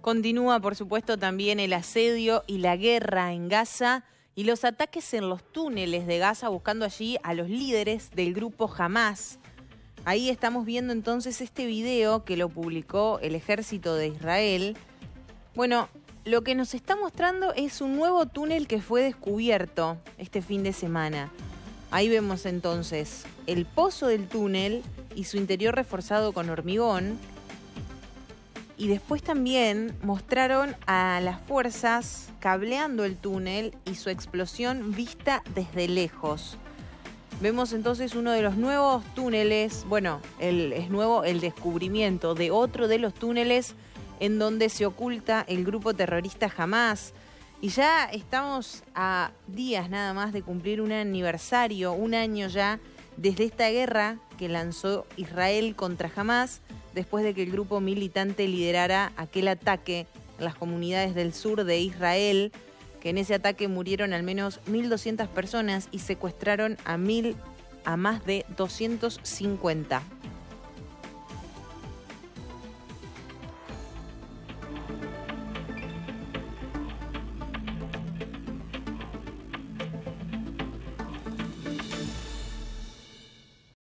Continúa, por supuesto, también el asedio y la guerra en Gaza y los ataques en los túneles de Gaza, buscando allí a los líderes del grupo Hamás. Ahí estamos viendo entonces este video que lo publicó el ejército de Israel. Bueno, lo que nos está mostrando es un nuevo túnel que fue descubierto este fin de semana. Ahí vemos entonces el pozo del túnel y su interior reforzado con hormigón. Y después también mostraron a las fuerzas cableando el túnel y su explosión vista desde lejos. Vemos entonces uno de los nuevos túneles, bueno, es nuevo el descubrimiento de otro de los túneles en donde se oculta el grupo terrorista Hamás. Y ya estamos a días nada más de cumplir un aniversario, un año ya, desde esta guerra que lanzó Israel contra Hamás, después de que el grupo militante liderara aquel ataque en las comunidades del sur de Israel, que en ese ataque murieron al menos 1.200 personas y secuestraron a más de 250.